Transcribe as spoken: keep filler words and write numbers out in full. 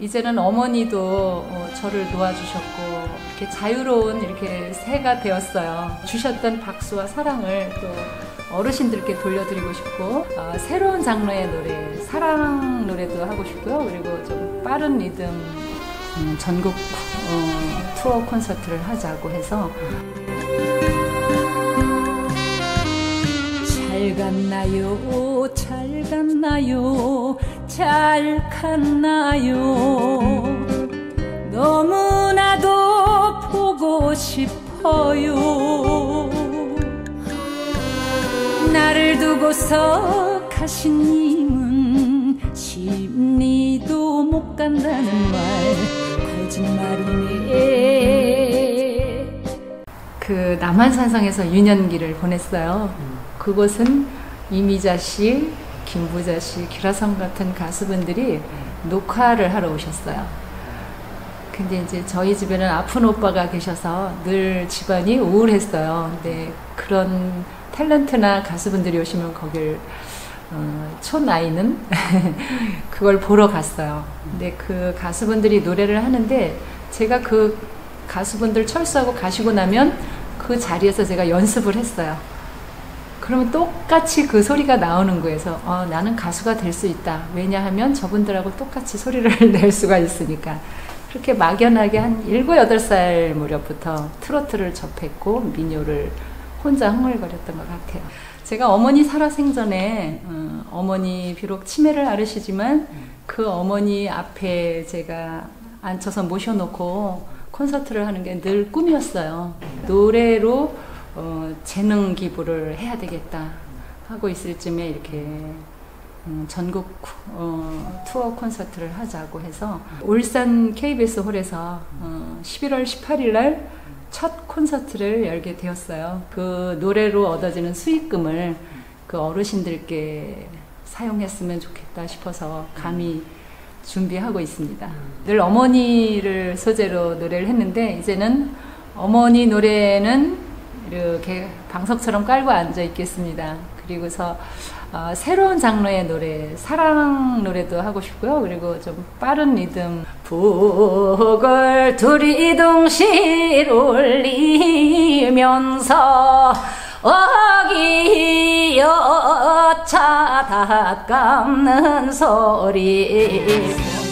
이제는 어머니도 어, 저를 도와주셨고 이렇게 자유로운 이렇게 새가 되었어요. 주셨던 박수와 사랑을 또 어르신들께 돌려드리고 싶고 어, 새로운 장르의 노래, 사랑 노래도 하고 싶고요. 그리고 좀 빠른 리듬 음, 전국 어, 투어 콘서트를 하자고 해서 잘 갔나요 잘 갔나요 잘 갔나요 너무나도 보고 싶어요 나를 두고서 가신 님은 십리도 못 간다는 말 거짓말이네. 그 남한산성에서 유년기를 보냈어요. 그곳은 이미자 씨, 김부자 씨, 기라성 같은 가수분들이 녹화를 하러 오셨어요. 근데 이제 저희 집에는 아픈 오빠가 계셔서 늘 집안이 우울했어요. 근데 그런 탤런트나 가수분들이 오시면 거길 어, 촌아이는 그걸 보러 갔어요. 근데 그 가수분들이 노래를 하는데 제가 그 가수분들 철수하고 가시고 나면 그 자리에서 제가 연습을 했어요. 그러면 똑같이 그 소리가 나오는 거예요. 그래서 어, 나는 가수가 될 수 있다. 왜냐하면 저분들하고 똑같이 소리를 낼 수가 있으니까. 그렇게 막연하게 한 일곱, 여덟 살 무렵부터 트로트를 접했고 민요를 혼자 흥얼거렸던 것 같아요. 제가 어머니 살아생전에 어, 어머니 비록 치매를 앓으시지만 그 어머니 앞에 제가 앉혀서 모셔놓고 콘서트를 하는 게 늘 꿈이었어요. 노래로 어, 재능 기부를 해야 되겠다 하고 있을 쯤에 이렇게 음, 전국 어, 투어 콘서트를 하자고 해서 울산 케이비에스 홀에서 어, 십일월 십팔일 날 첫 콘서트를 열게 되었어요. 그 노래로 얻어지는 수익금을 그 어르신들께 사용했으면 좋겠다 싶어서 감히 준비하고 있습니다. 늘 어머니를 소재로 노래를 했는데 이제는 어머니 노래는 이렇게 방석처럼 깔고 앉아 있겠습니다. 그리고서 어, 새로운 장르의 노래, 사랑 노래도 하고 싶고요. 그리고 좀 빠른 리듬 북을 두리둥실 울리면서 어기여 차다 깎는 소리